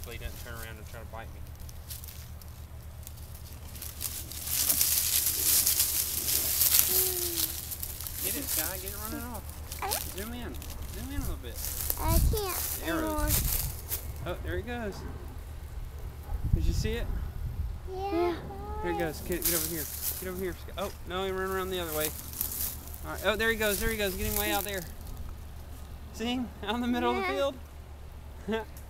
Hopefully he doesn't turn around and try to bite me. Get it, Sky. Get it running off. Zoom in. Zoom in a little bit. I can't anymore. Oh, there he goes. Did you see it? Yeah. There he goes. Get over here. Get over here. Oh, no, he ran around the other way. All right. Oh, there he goes. There he goes. Getting way out there. See him? Out in the middle of the field?